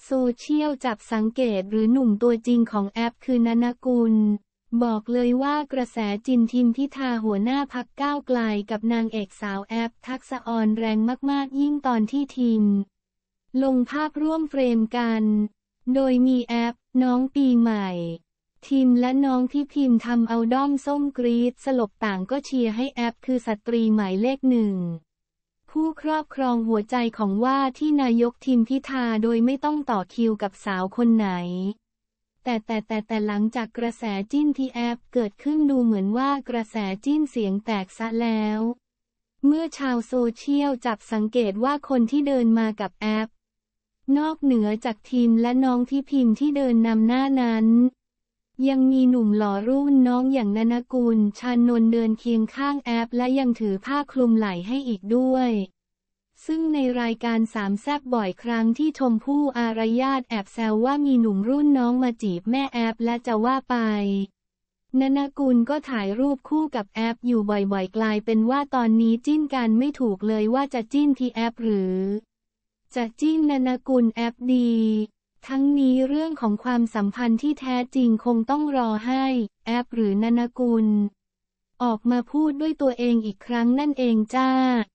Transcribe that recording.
โซเชียลจับสังเกตหรือหนุ่มตัวจริงของแอปคือนนกุลบอกเลยว่ากระแสจินทิมพิธาหัวหน้าพรรคก้าวไกลกับนางเอกสาวแอปทักษะออนแรงมากๆยิ่งตอนที่ทิมลงภาพร่วมเฟรมกันโดยมีแอปน้องปีใหม่ทิมและน้องที่พิมพ์ทำเอาด้อมส้มกรี๊ดสลบต่างก็เชียร์ให้แอปคือสตรีหมายเลขหนึ่งผู้ครอบครองหัวใจของว่าที่นายกทิมพิธาโดยไม่ต้องต่อคิวกับสาวคนไหนแต่หลังจากกระแสจิ้นที่แอปเกิดขึ้นดูเหมือนว่ากระแสจิ้นเสียงแตกซะแล้วเมื่อชาวโซเชียลจับสังเกตว่าคนที่เดินมากับแอปนอกเหนือจากทีมและน้องที่พิมพ์ที่เดินนำหน้านั้นยังมีหนุ่มหล่อรุ่นน้องอย่างนนกุลชานนท์เดินเคียงข้างแอปและยังถือผ้าคลุมไหล่ให้อีกด้วยซึ่งในรายการสามแซ่บบ่อยครั้งที่ชมพู่อารยาตแอบแซวว่ามีหนุ่มรุ่นน้องมาจีบแม่แอปและจะว่าไปนนกุลก็ถ่ายรูปคู่กับแอปอยู่บ่อยๆกลายเป็นว่าตอนนี้จิ้นกันไม่ถูกเลยว่าจะจิ้นที่แอปหรือจะจิ้นนนกุลแอปดีทั้งนี้เรื่องของความสัมพันธ์ที่แท้จริงคงต้องรอให้แอปหรือนนกุลออกมาพูดด้วยตัวเองอีกครั้งนั่นเองจ้า